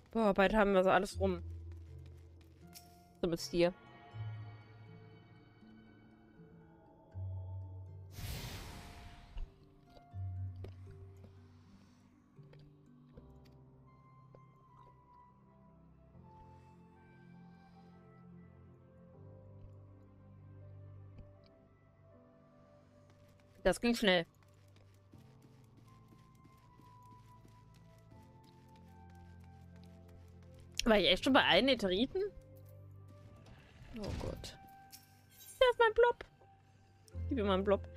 Boah, bald haben wir so alles rum. So bis hier. Das ging schnell. War ich echt schon bei allen Eteriten? Oh Gott. Da ist mein Blob. Ich liebe meinen Blob.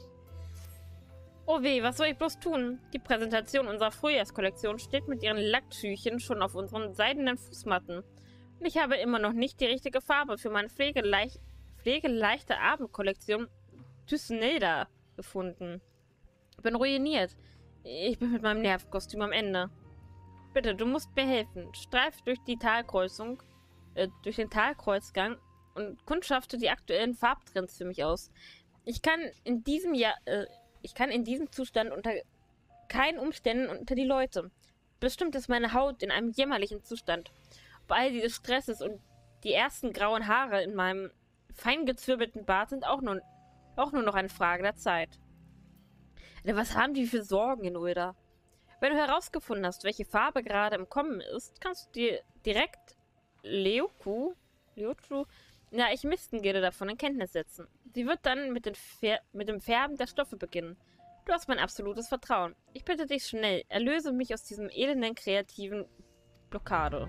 Oh weh, was soll ich bloß tun? Die Präsentation unserer Frühjahrskollektion steht mit ihren Lacktüchchen schon auf unseren seidenen Fußmatten. Und ich habe immer noch nicht die richtige Farbe für meine pflegeleichte Abendkollektion Thysneda gefunden. Ich bin ruiniert. Ich bin mit meinem Nervkostüm am Ende. Bitte, du musst mir helfen. Streif durch die Talkreuzung, durch den Talkreuzgang und kundschafte die aktuellen Farbtrends für mich aus. Ich kann in diesem Zustand unter keinen Umständen unter die Leute. Bestimmt ist meine Haut in einem jämmerlichen Zustand. Ob all dieses Stresses und die ersten grauen Haare in meinem fein gezwirbelten Bart sind auch nur noch eine Frage der Zeit. Was haben die für Sorgen in Ulda? Wenn du herausgefunden hast, welche Farbe gerade im Kommen ist, kannst du dir direkt Leoku in der Alchemistengilde davon in Kenntnis setzen. Sie wird dann mit dem Färben der Stoffe beginnen. Du hast mein absolutes Vertrauen. Ich bitte dich schnell, erlöse mich aus diesem elenden kreativen Blockade.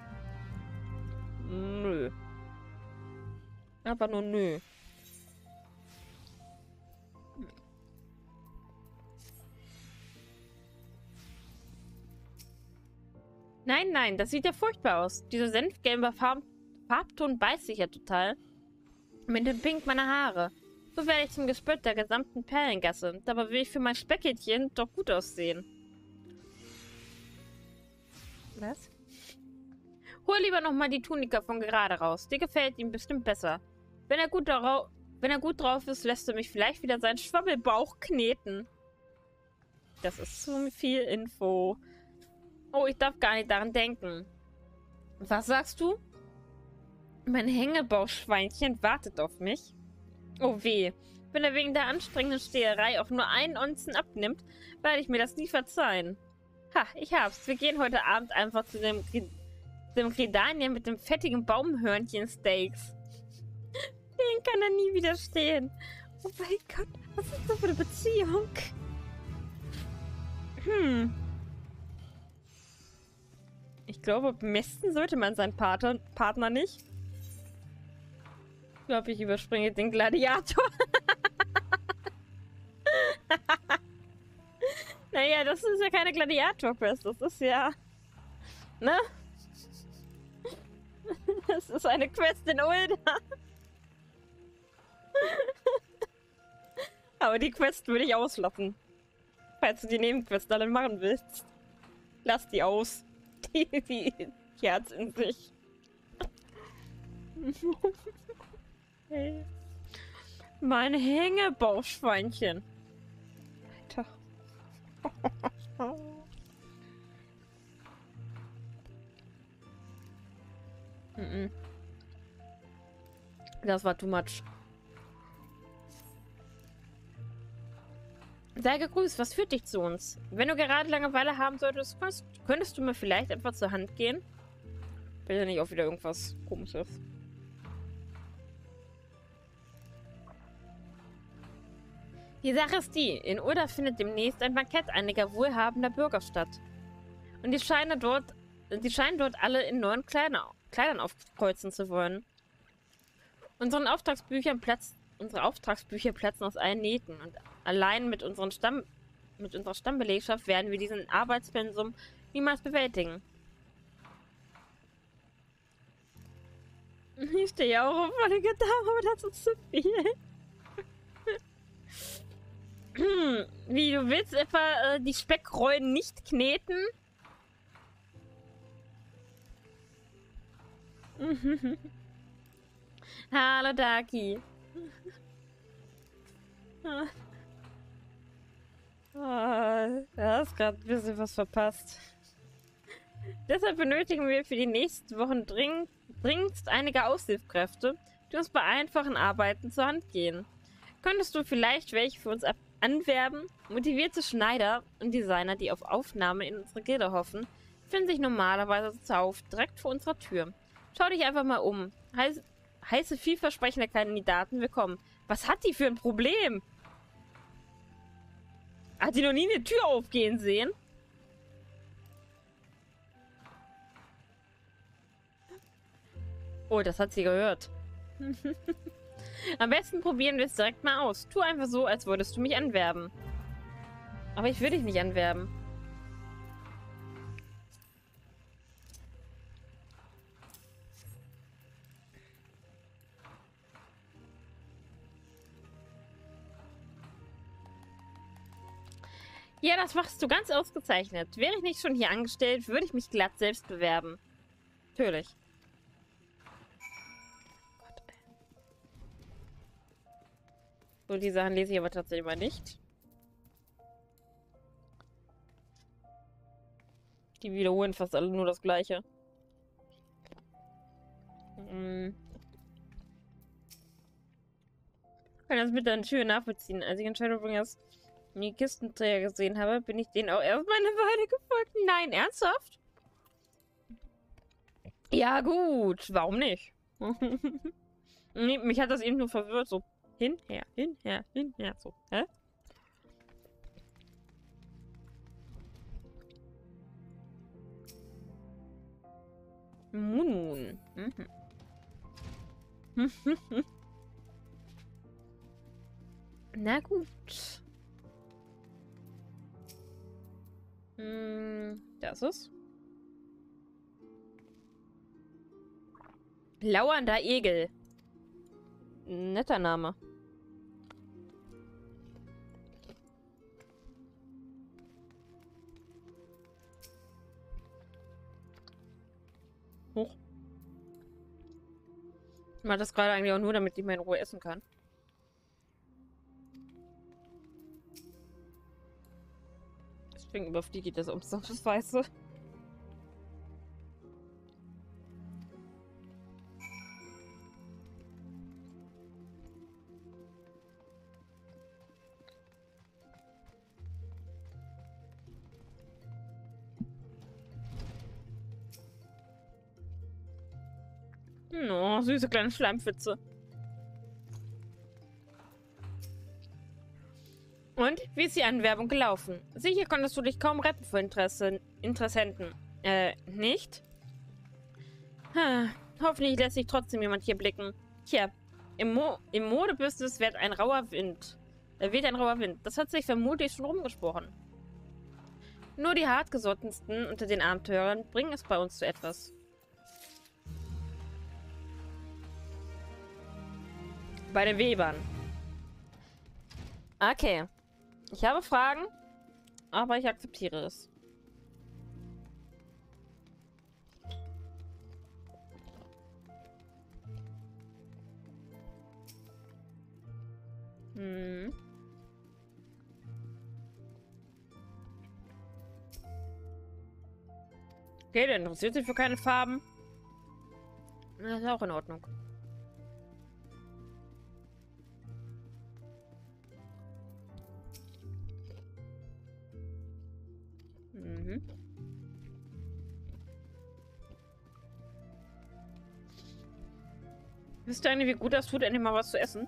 Nö. Aber nur nö. Nein, nein, das sieht ja furchtbar aus. Dieser senfgelbe Farbton beißt sich ja total. Mit dem Pink meiner Haare. So werde ich zum Gespött der gesamten Perlengasse. Dabei will ich für mein Speckhäkchen doch gut aussehen. Was? Hol lieber nochmal die Tunika von gerade raus. Die gefällt ihm bestimmt besser. Wenn er gut drauf ist, lässt er mich vielleicht wieder seinen Schwabbelbauch kneten. Das ist zu viel Info. Oh, ich darf gar nicht daran denken. Was sagst du? Mein Hängebauchschweinchen wartet auf mich. Oh weh. Wenn er wegen der anstrengenden Steherei auch nur einen Onzen abnimmt, werde ich mir das nie verzeihen. Ha, ich hab's. Wir gehen heute Abend einfach zu dem Gridanien mit dem fettigen Baumhörnchen-Steaks. Den kann er nie widerstehen. Oh mein Gott, was ist das für eine Beziehung? Ich glaube, bemessen sollte man seinen Partner nicht. Ich glaube, ich überspringe den Gladiator. Naja, das ist ja keine Gladiator-Quest. Das ist ja... Ne? Das ist eine Quest in Ulda. Aber die Quest würde ich auslassen. Falls du die Nebenquest alle machen willst. Lass die aus. Die Herz in sich. Hey. Mein Hängebauchschweinchen. Alter. Das war too much. Sei gegrüßt, was führt dich zu uns? Wenn du gerade Langeweile haben solltest, könntest du mir vielleicht etwa zur Hand gehen? Bitte nicht auch wieder irgendwas Komisches. Die Sache ist die, in Ulda findet demnächst ein Bankett einiger wohlhabender Bürger statt. Und die scheinen dort alle in neuen Kleidern aufkreuzen zu wollen. Unsere Auftragsbücher platzen aus allen Nähten und allein mit unserer Stammbelegschaft werden wir diesen Arbeitspensum niemals bewältigen. Ich stehe ja auch auf völlige Dame, aber das ist zu viel. Wie, du willst etwa die Speckrollen nicht kneten? Hallo, Daki. Du hast gerade ein bisschen was verpasst. Deshalb benötigen wir für die nächsten Wochen dringendst einige Aushilfskräfte, die uns bei einfachen Arbeiten zur Hand gehen. Könntest du vielleicht welche für uns anwerben? Motivierte Schneider und Designer, die auf Aufnahme in unsere Gilde hoffen, finden sich normalerweise zuhauf direkt vor unserer Tür. Schau dich einfach mal um. Heiße, vielversprechende Kandidaten willkommen. Was hat die für ein Problem? Hat die noch nie eine Tür aufgehen sehen? Oh, das hat sie gehört. Am besten probieren wir es direkt mal aus. Tu einfach so, als würdest du mich anwerben. Aber ich will dich nicht anwerben. Ja, das machst du ganz ausgezeichnet. Wäre ich nicht schon hier angestellt, würde ich mich glatt selbst bewerben. Natürlich. Gott, ey. So, die Sachen lese ich aber tatsächlich mal nicht. Die wiederholen fast alle nur das Gleiche. Ich kann das mit deinen Türen nachvollziehen. Als ich in Shadowbringers die Kistenträger gesehen habe, bin ich denen auch erstmal eine Weile gefolgt. Nein, ernsthaft? Ja, gut. Warum nicht? Nee, mich hat das eben nur verwirrt. So hinher, hinher, hinher. So, hä? Moon. Na gut. Das ist. Lauernder Egel. Netter Name. Hoch. Ich mache das gerade eigentlich auch nur, damit ich mal in Ruhe essen kann. Deswegen überfliege ich das das Weiße. Oh, süße kleine Schleimpfütze. Und wie ist die Anwerbung gelaufen? Sicher konntest du dich kaum retten für Interessenten. Nicht? Hoffentlich lässt sich trotzdem jemand hier blicken. Tja, im Modebusiness weht ein rauer Wind. Das hat sich vermutlich schon rumgesprochen. Nur die hartgesottensten unter den Abenteurern bringen es bei uns zu etwas. Bei den Webern. Okay. Ich habe Fragen, aber ich akzeptiere es. Okay, der interessiert sich für keine Farben. Das ist auch in Ordnung. Wisst ihr eigentlich, wie gut das tut, endlich mal was zu essen?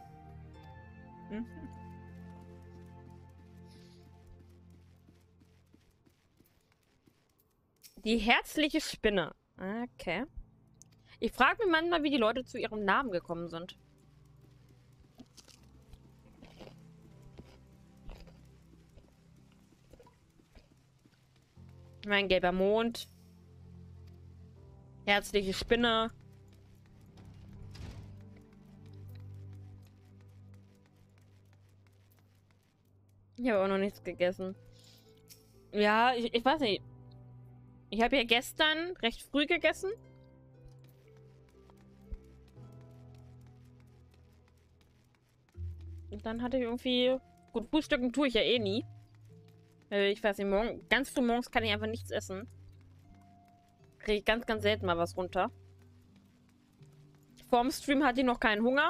Die herzliche Spinne. Okay. Ich frage mich manchmal, wie die Leute zu ihrem Namen gekommen sind. Mein gelber Mond. Herzliche Spinne. Ich habe auch noch nichts gegessen. Ja, ich weiß nicht. Ich habe ja gestern recht früh gegessen. Und dann hatte ich irgendwie... Gut, frühstücken tue ich ja eh nie. Ich weiß nicht, ganz früh morgens kann ich einfach nichts essen. Kriege ich ganz, ganz selten mal was runter. Vorm Stream hatte ich noch keinen Hunger.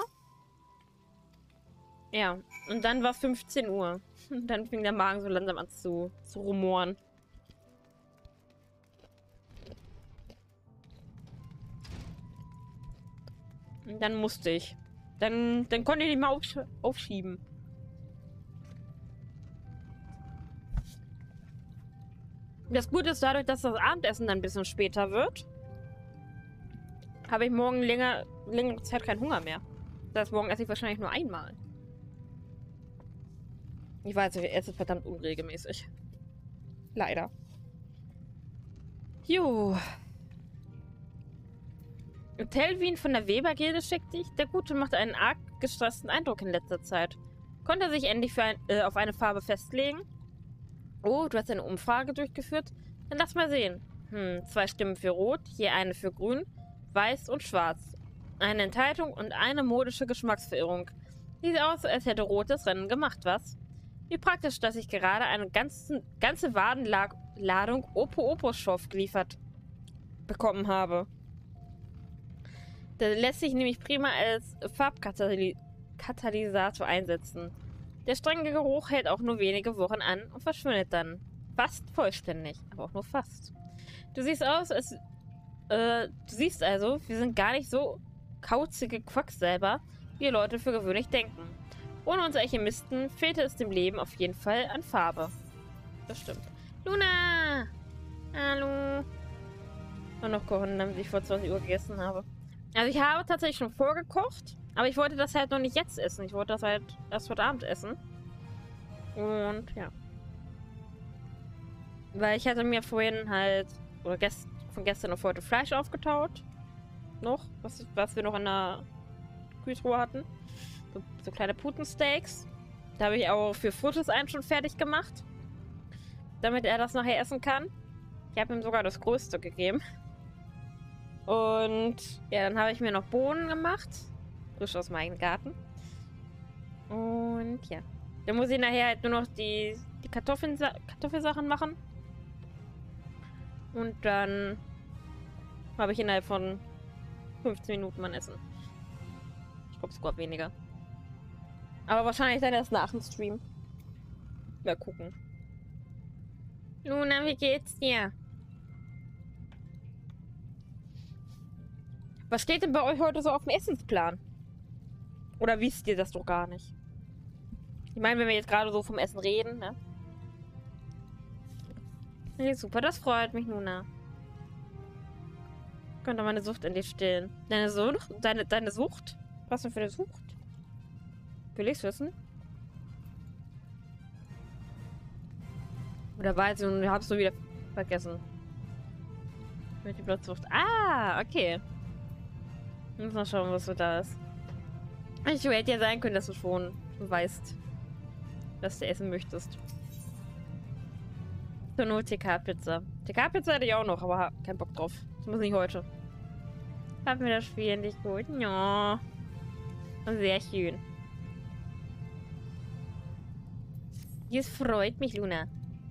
Ja, und dann war es 15 Uhr. Und dann fing der Magen so langsam an zu rumoren. Und dann musste ich. Dann konnte ich nicht mehr aufschieben. Das Gute ist, dadurch, dass das Abendessen dann ein bisschen später wird, habe ich morgen längere Zeit keinen Hunger mehr. Das heißt, morgen esse ich wahrscheinlich nur einmal. Ich weiß, ich esse verdammt unregelmäßig. Leider. Jo. Telvin von der Weber-Gilde schickt dich. Der Gute macht einen arg gestressten Eindruck in letzter Zeit. Konnte er sich endlich auf eine Farbe festlegen? Oh, du hast eine Umfrage durchgeführt? Dann lass mal sehen. 2 Stimmen für Rot, je eine für Grün, Weiß und Schwarz. Eine Enthaltung und eine modische Geschmacksverirrung. Sieht aus, als hätte Rot das Rennen gemacht, was? Wie praktisch, dass ich gerade eine ganze Wadenladung Opo-Opo-Stoff geliefert bekommen habe. Der lässt sich nämlich prima als Farbkatalysator einsetzen. Der strenge Geruch hält auch nur wenige Wochen an und verschwindet dann. Fast vollständig, aber auch nur fast. Du siehst also, wir sind gar nicht so kauzige Quacksalber, wie Leute für gewöhnlich denken. Ohne uns Alchemisten fehlte es dem Leben auf jeden Fall an Farbe. Das stimmt. Luna! Hallo! Und noch kochen, damit ich vor 20 Uhr gegessen habe. Also ich habe tatsächlich schon vorgekocht, aber ich wollte das halt noch nicht jetzt essen. Ich wollte das halt erst heute Abend essen. Und ja. Weil ich hatte mir vorhin halt, oder von gestern auf heute Fleisch aufgetaut. Noch, was wir noch in der Kühltruhe hatten. So kleine Putensteaks. Da habe ich auch für Fruttes einen schon fertig gemacht. Damit er das nachher essen kann. Ich habe ihm sogar das Größte gegeben. Und ja, dann habe ich mir noch Bohnen gemacht. Frisch aus meinem Garten. Und ja. Dann muss ich nachher halt nur noch die Kartoffelsachen machen. Und dann habe ich innerhalb von 15 Minuten mein Essen. Ich glaube sogar weniger. Aber wahrscheinlich dann erst nach dem Stream. Mal gucken. Luna, wie geht's dir? Was steht denn bei euch heute so auf dem Essensplan? Oder wisst ihr das doch gar nicht? Ich meine, wenn wir jetzt gerade so vom Essen reden, ne? Okay, super, das freut mich, Luna. Könnte meine Sucht in dir stillen. Deine Sucht? Deine Sucht? Was denn für eine Sucht? Will ich's wissen? Oder weiß ich und hab's so wieder vergessen. Mit die Blattsucht. Ah, okay. Muss mal schauen, was so da ist. Ich hätte ja sein können, dass du schon weißt, was du essen möchtest. Zur Not TK-Pizza. TK-Pizza hätte ich auch noch, aber kein Bock drauf. Das muss nicht heute. Hat mir das Spiel endlich gut. Ja. Sehr schön. Dies freut mich, Luna.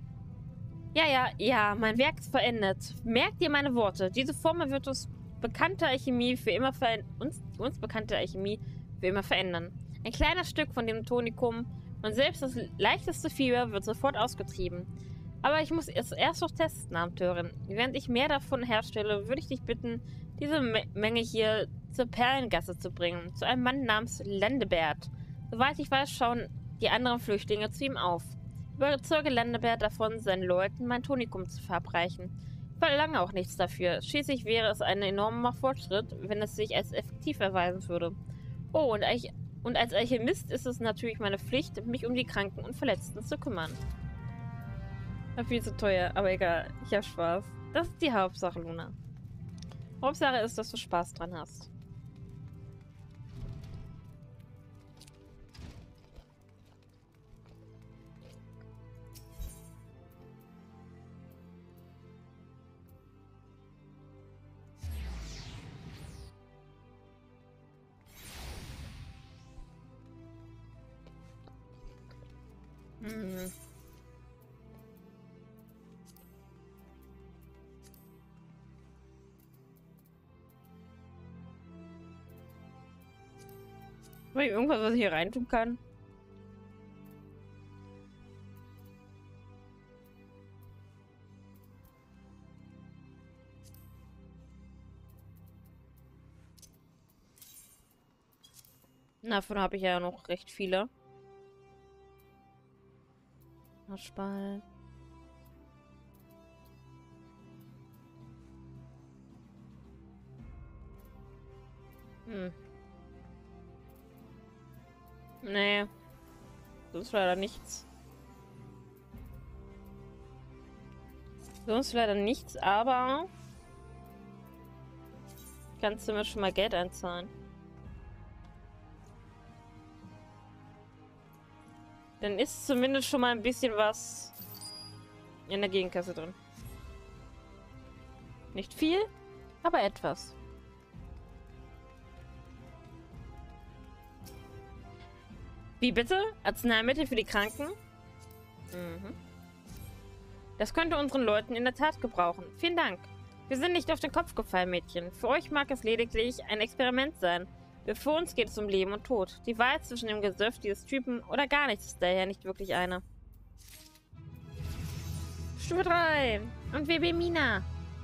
Ja, mein Werk ist verändert. Merkt ihr meine Worte? Diese Formel wird uns bekannte Alchemie für immer uns bekannte Alchemie für immer verändern. Ein kleines Stück von dem Tonikum und selbst das leichteste Fieber wird sofort ausgetrieben. Aber ich muss es erst noch testen, Abenteurerin. Während ich mehr davon herstelle, würde ich dich bitten, diese Menge hier zur Perlengasse zu bringen. Zu einem Mann namens Landebert. Soweit ich weiß, schauen die anderen Flüchtlinge zu ihm auf. Überzeuge Landebert davon, seinen Leuten mein Tonikum zu verabreichen. Ich verlange auch nichts dafür. Schließlich wäre es ein enormer Fortschritt, wenn es sich als effektiv erweisen würde. Oh, und als Alchemist ist es natürlich meine Pflicht, mich um die Kranken und Verletzten zu kümmern. War viel zu teuer, aber egal. Ich habe Spaß. Das ist die Hauptsache, Luna. Hauptsache ist, dass du Spaß dran hast. Hm. Habe ich irgendwas, was ich hier reintun kann? Davon habe ich ja noch recht viele. Haschball. Nee, das ist leider nichts. Sonst leider nichts, aber kannst du mir schon mal Geld einzahlen. Dann ist zumindest schon mal ein bisschen was in der Gegenkasse drin. Nicht viel, aber etwas. Wie bitte? Arzneimittel für die Kranken? Mhm. Das könnte unseren Leuten in der Tat gebrauchen. Vielen Dank. Wir sind nicht auf den Kopf gefallen, Mädchen. Für euch mag es lediglich ein Experiment sein. Für uns geht es um Leben und Tod. Die Wahl zwischen dem Gesöff dieses Typen oder gar nichts ist daher nicht wirklich eine. Stufe 3. Und WB Mina.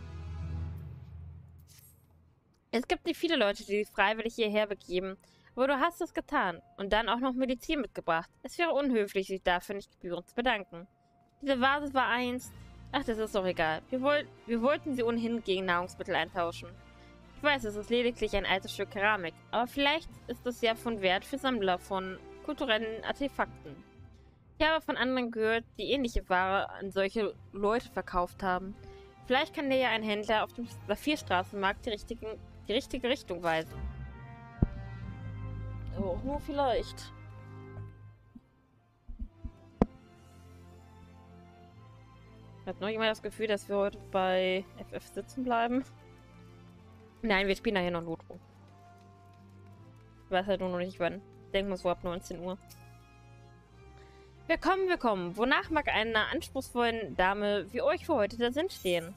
Es gibt nicht viele Leute, die sich freiwillig hierher begeben. Aber du hast es getan. Und dann auch noch Medizin mitgebracht. Es wäre unhöflich, sich dafür nicht gebührend zu bedanken. Diese Vase war einst... Ach, das ist doch egal. Wir wollten sie ohnehin gegen Nahrungsmittel eintauschen. Ich weiß, es ist lediglich ein altes Stück Keramik, aber vielleicht ist es ja von Wert für Sammler von kulturellen Artefakten. Ich habe von anderen gehört, die ähnliche Ware an solche Leute verkauft haben. Vielleicht kann dir ja ein Händler auf dem Saphirstraßenmarkt die richtige Richtung weisen. Aber auch nur vielleicht. Hat noch jemand das Gefühl, dass wir heute bei FF sitzen bleiben? Nein, wir spielen nachher noch Lotro. Ich weiß halt nur noch nicht wann. Ich denke mal so ab 19 Uhr. Willkommen, willkommen. Wonach mag einer anspruchsvollen Dame wie euch für heute der Sinn stehen?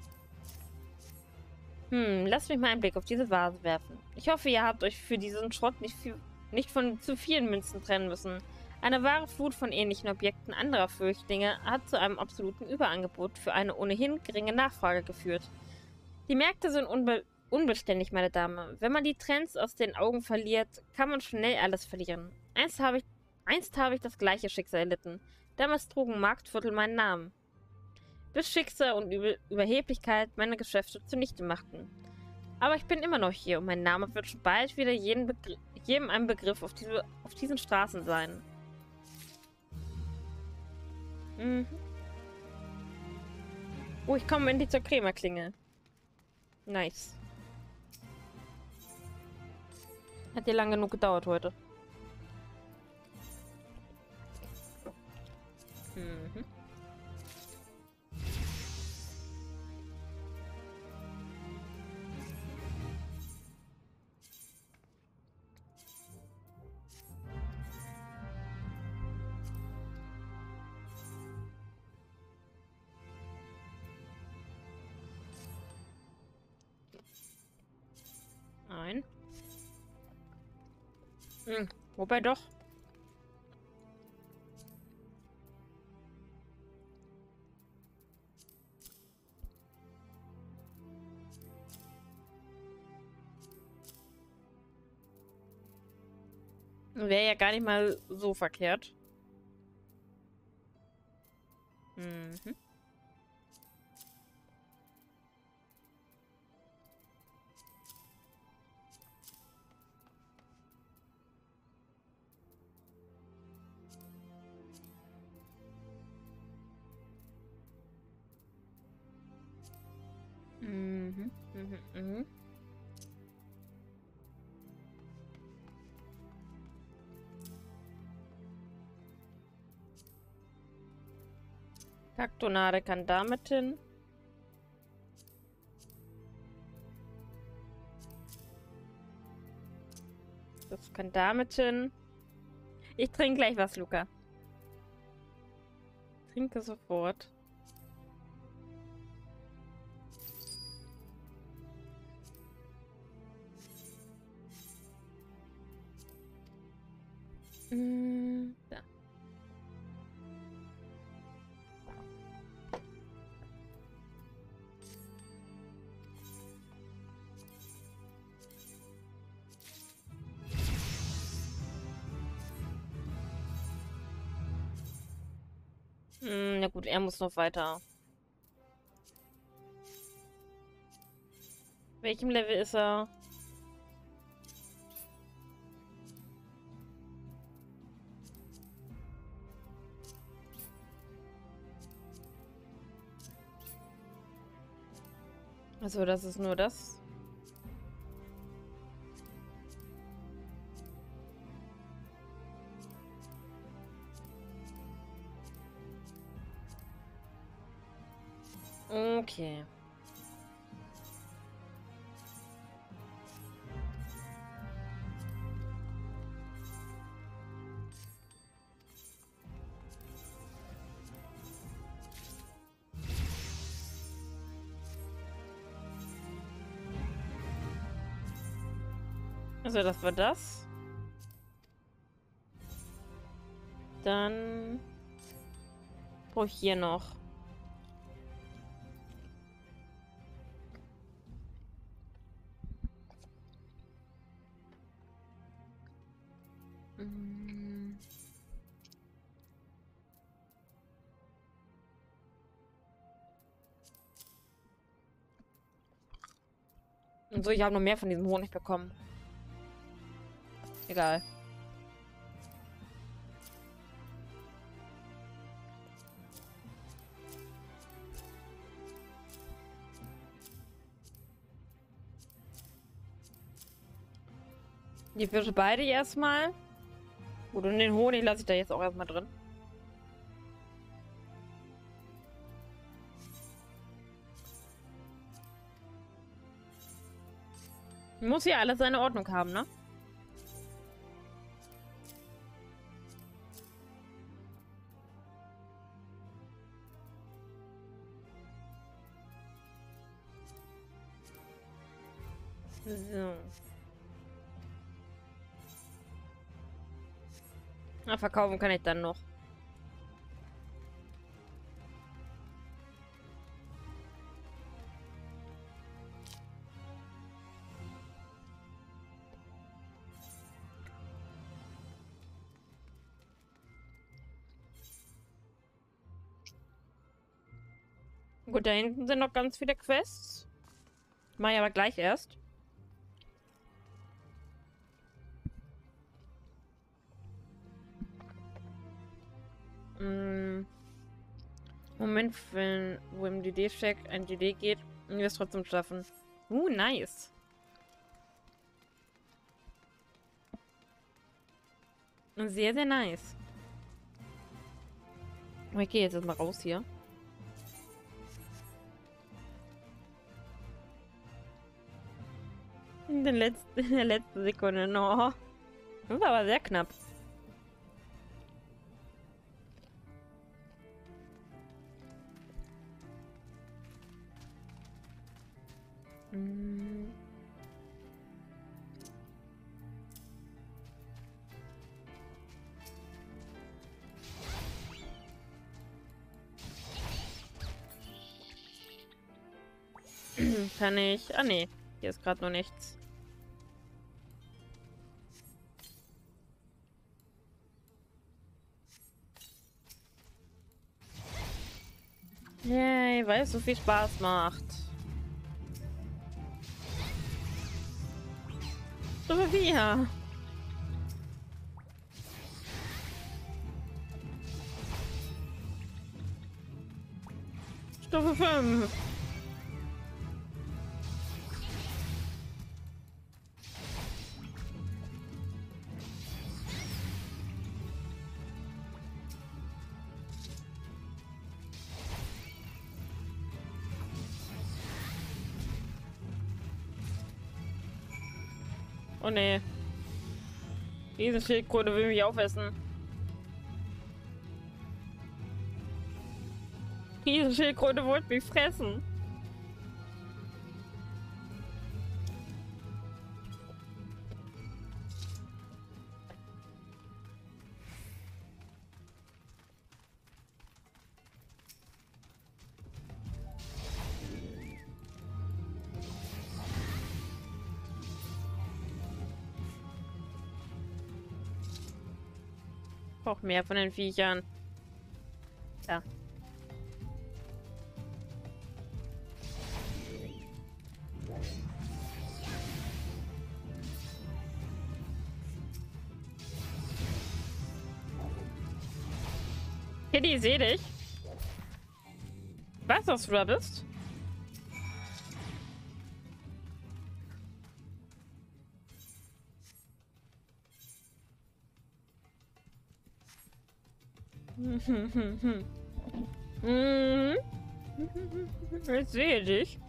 Lasst mich mal einen Blick auf diese Vase werfen. Ich hoffe, ihr habt euch für diesen Schrott nicht von zu vielen Münzen trennen müssen. Eine wahre Flut von ähnlichen Objekten anderer Flüchtlinge hat zu einem absoluten Überangebot für eine ohnehin geringe Nachfrage geführt. Die Märkte sind unbeständig, meine Dame. Wenn man die Trends aus den Augen verliert, kann man schnell alles verlieren. Einst habe ich das gleiche Schicksal erlitten. Damals trugen Marktviertel meinen Namen. Bis Schicksal und Überheblichkeit meine Geschäfte zunichte machten. Aber ich bin immer noch hier und mein Name wird schon bald wieder jedem ein Begriff auf diesen Straßen sein. Oh, ich komme endlich zur Krämerklingel. Nice. Hat dir lang genug gedauert heute. Nein. Wobei doch. Wäre ja gar nicht mal so verkehrt. Mhm. Mhm. Mhm. Mhm. Kaktonade kann damit hin. Das kann damit hin. Ich trinke gleich was, Luca. Trinke sofort. Da. Na gut, er muss noch weiter. Welchem Level ist er? Also, das ist nur das. Okay. Also, das war das. Dann brauche ich hier noch. Und so, ich habe noch mehr von diesem Honig bekommen. Egal. Die Fische beide erstmal. Gut, und den Honig lasse ich da jetzt auch erstmal drin. Muss hier alles seine Ordnung haben, ne? So. Na, verkaufen kann ich dann noch. Gut, da hinten sind noch ganz viele Quests. Mach ich aber gleich erst. Moment, wenn wo im DD-Check ein DD geht und wir es trotzdem schaffen. Nice. Sehr, sehr nice. Ich gehe jetzt erstmal raus hier. In der letzten Sekunde noch. Das war aber sehr knapp. Kann ich... Ah, nee. Hier ist gerade noch nichts. Yay, weil es so viel Spaß macht. Stufe 4. Stufe 5. Oh nee. Diese Schildkröte will mich aufessen. Diese Schildkröte wollte mich fressen. brauche mehr von den Viechern. Ja. Kitty, ich seh dich. Ich weiß, dass du da bist. Ich sehe dich.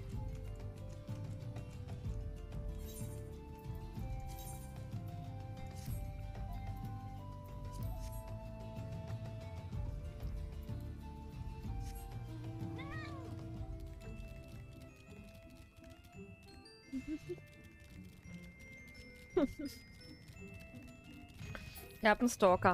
Ihr habt einen Stalker.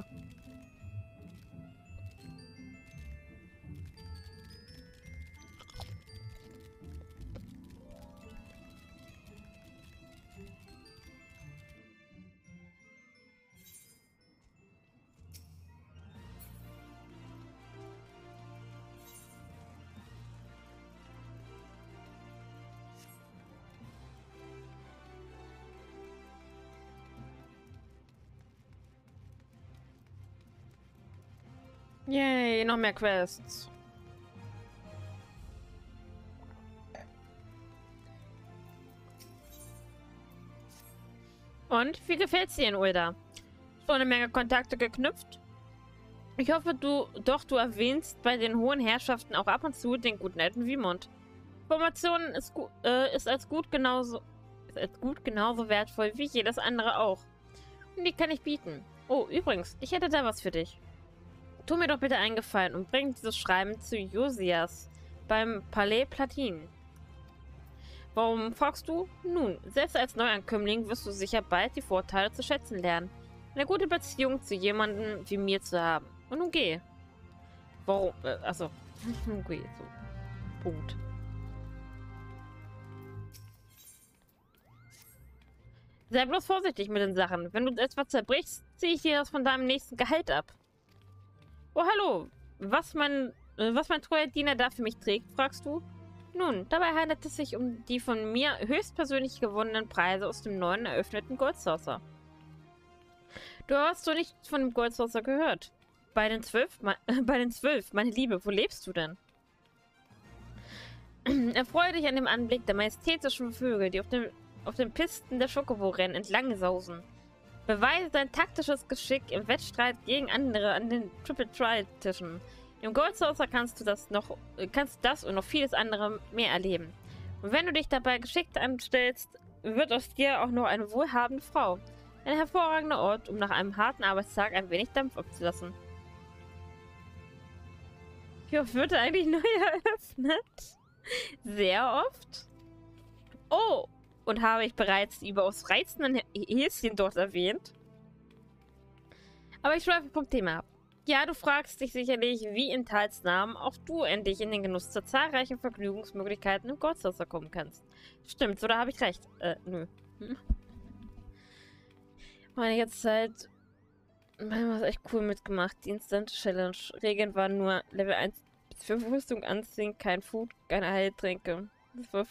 Yay, noch mehr Quests. Und wie gefällt's dir in Ulda? Schon eine Menge Kontakte geknüpft? Ich hoffe, du erwähnst bei den hohen Herrschaften auch ab und zu den guten alten Wiemund. Information ist als gut genauso wertvoll wie jedes andere auch. Und die kann ich bieten. Oh, übrigens, ich hätte da was für dich. Tu mir doch bitte einen Gefallen und bring dieses Schreiben zu Josias beim Palais Platin. Warum fragst du? Nun, selbst als Neuankömmling wirst du sicher bald die Vorteile zu schätzen lernen, eine gute Beziehung zu jemandem wie mir zu haben. Und nun geh. Warum? Achso. Nun geh, so. Punkt. Sei bloß vorsichtig mit den Sachen. Wenn du etwas zerbrichst, ziehe ich dir das von deinem nächsten Gehalt ab. Oh, hallo. Was mein treuer Diener da für mich trägt, fragst du? Nun, dabei handelt es sich um die von mir höchstpersönlich gewonnenen Preise aus dem neuen eröffneten Goldsaucer. Du hast doch nichts von dem Goldsaucer gehört. Bei den 12, meine Liebe, wo lebst du denn? Erfreue dich an dem Anblick der majestätischen Vögel, die auf den Pisten der Schokobo-Rennen entlang sausen. Beweise dein taktisches Geschick im Wettstreit gegen andere an den Triple-Trial-Tischen. Im Goldsaucer kannst du das und noch vieles andere mehr erleben. Und wenn du dich dabei geschickt anstellst, wird aus dir auch noch eine wohlhabende Frau. Ein hervorragender Ort, um nach einem harten Arbeitstag ein wenig Dampf abzulassen. Wie oft wird eigentlich neu eröffnet? Sehr oft? Oh, und habe ich bereits die überaus reizenden Häschen dort erwähnt? Aber ich schweife vom Thema ab. Ja, du fragst dich sicherlich, wie in Tals Namen auch du endlich in den Genuss zur zahlreichen Vergnügungsmöglichkeiten im Goldsaucer kommen kannst. Stimmt's, oder habe ich recht? Nö. Meine ganze Zeit was echt cool mitgemacht. Die Instant Challenge. Regeln waren nur Level 1 bis 5 Rüstung anziehen, kein Food, keine Heiltränke. Das war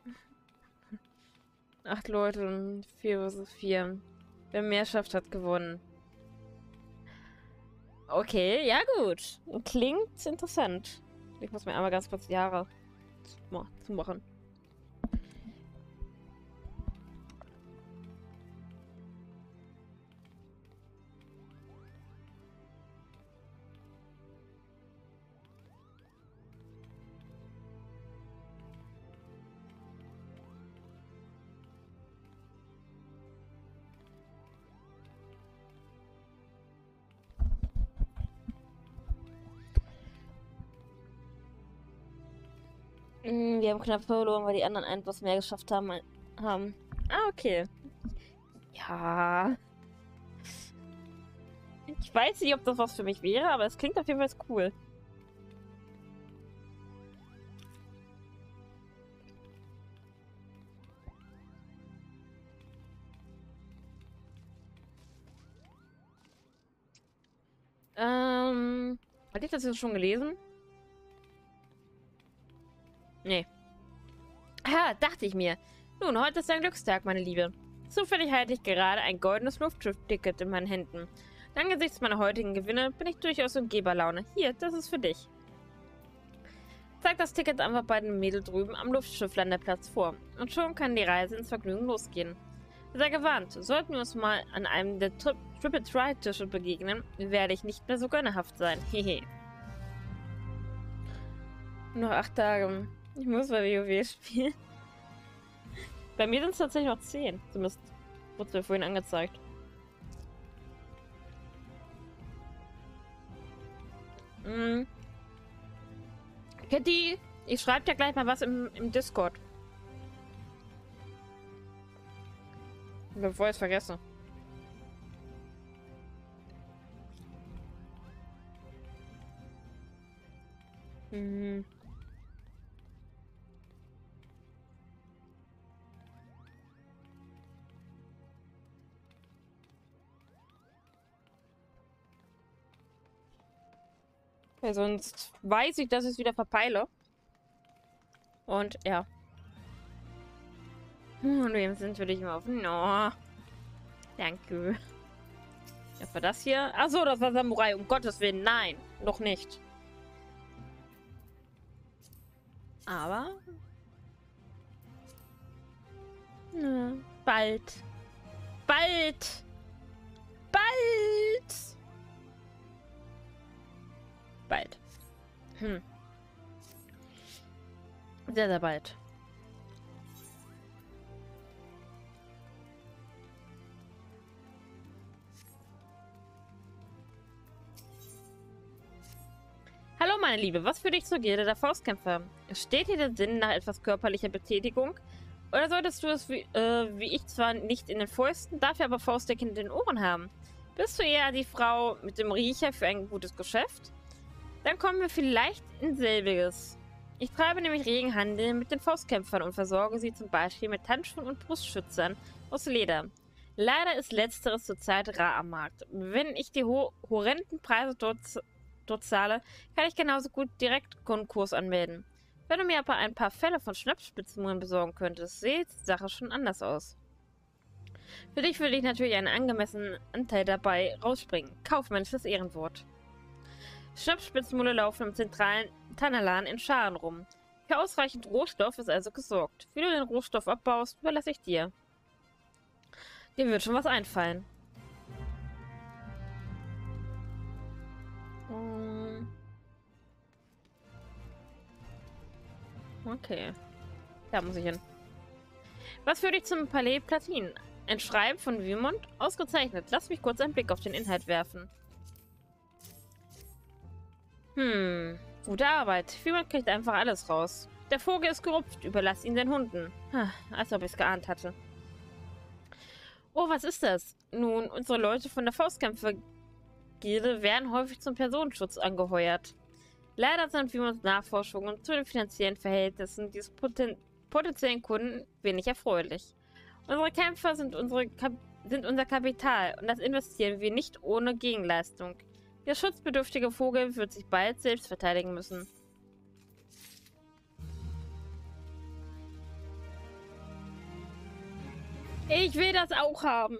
8 Leute und 4 vs 4. Wer mehr schafft, hat gewonnen. Okay, ja gut. Klingt interessant. Ich muss mir einmal ganz kurz die Haare zumachen. Wir haben knapp verloren, weil die anderen etwas mehr geschafft haben. Ah, okay. Ja. Ich weiß nicht, ob das was für mich wäre, aber es klingt auf jeden Fall cool. Hatte ich das jetzt schon gelesen? Nee. Ha, dachte ich mir. Nun, heute ist ein Glückstag, meine Liebe. Zufällig halte ich gerade ein goldenes Luftschiff-Ticket in meinen Händen. Angesichts meiner heutigen Gewinne bin ich durchaus in Geberlaune. Hier, das ist für dich. Zeig das Ticket einfach bei dem Mädel drüben am Luftschifflandeplatz vor. Und schon kann die Reise ins Vergnügen losgehen. Sei gewarnt, sollten wir uns mal an einem der Triple-Try-Tische begegnen, werde ich nicht mehr so gönnerhaft sein. Hehe. Noch 8 Tage. Ich muss bei WoW spielen. Bei mir sind es tatsächlich noch 10. Zumindest wurde es mir vorhin angezeigt. Kitty, ich schreibe dir gleich mal was im Discord. Bevor ich es vergesse. Okay, sonst weiß ich, dass ich es wieder verpeile. Und ja. Und wem sind wir dich mal auf? No. Danke. Was war das hier? Achso, das war Samurai. Um Gottes Willen. Nein. Noch nicht. Aber. Na, bald. Bald. Bald. Bald. Sehr, sehr bald. Hallo, meine Liebe. Was für dich zur Gilde der Faustkämpfer? Steht dir der Sinn nach etwas körperlicher Betätigung? Oder solltest du es wie ich zwar nicht in den Fäusten, dafür aber Faustdecken in den Ohren haben? Bist du eher die Frau mit dem Riecher für ein gutes Geschäft? Dann kommen wir vielleicht in selbiges. Ich treibe nämlich regen Handel mit den Faustkämpfern und versorge sie zum Beispiel mit Handschuhen und Brustschützern aus Leder. Leider ist letzteres zurzeit rar am Markt. Wenn ich die horrenden Preise dort zahle, kann ich genauso gut direkt Konkurs anmelden. Wenn du mir aber ein paar Fälle von Schnappspitzenmuren besorgen könntest, sieht die Sache schon anders aus. Für dich würde ich natürlich einen angemessenen Anteil dabei rausspringen. Kaufmännisches Ehrenwort. Schnappspitzenmulle laufen im zentralen Tanalan in Scharen rum. Für ausreichend Rohstoff ist also gesorgt. Wie du den Rohstoff abbaust, überlasse ich dir. Dir wird schon was einfallen. Okay. Da muss ich hin. Was führt dich zum Palais Platin? Ein Schreiben von Wimond? Ausgezeichnet. Lass mich kurz einen Blick auf den Inhalt werfen. Gute Arbeit. Wimond kriegt einfach alles raus. Der Vogel ist gerupft. Überlass ihn den Hunden. Als ob ich es geahnt hatte. Oh, was ist das? Nun, unsere Leute von der Faustkämpfer-Gilde werden häufig zum Personenschutz angeheuert. Leider sind Wimonds Nachforschungen zu den finanziellen Verhältnissen dieses potenziellen Kunden wenig erfreulich. Unsere Kämpfer sind unser Kapital und das investieren wir nicht ohne Gegenleistung. Der schutzbedürftige Vogel wird sich bald selbst verteidigen müssen. Ich will das auch haben.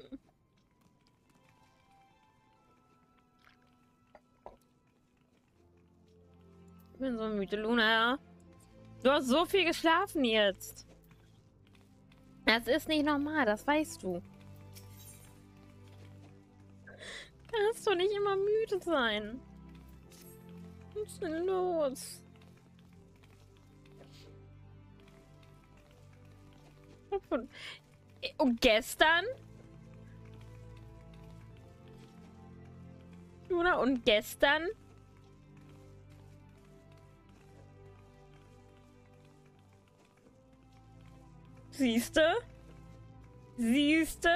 Ich bin so müde, Luna. Du hast so viel geschlafen jetzt. Das ist nicht normal, das weißt du. Kannst du nicht immer müde sein? Was ist denn los? Und gestern? Luna, und gestern? Siehste? Siehste?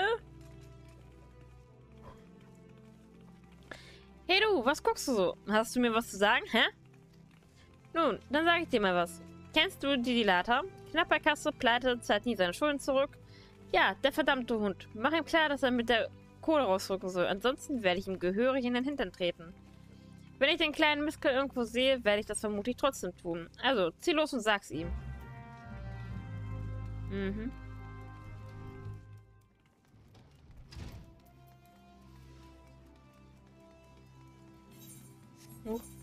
Hey du, was guckst du so? Hast du mir was zu sagen, hä? Nun, dann sage ich dir mal was. Kennst du die Dilata? Knapp bei Kasse, pleite, zahlt nie seine Schulden zurück. Ja, der verdammte Hund. Mach ihm klar, dass er mit der Kohle rausrücken soll. Ansonsten werde ich ihm gehörig in den Hintern treten. Wenn ich den kleinen Mistkerl irgendwo sehe, werde ich das vermutlich trotzdem tun. Also, zieh los und sag's ihm. Mhm. Oh.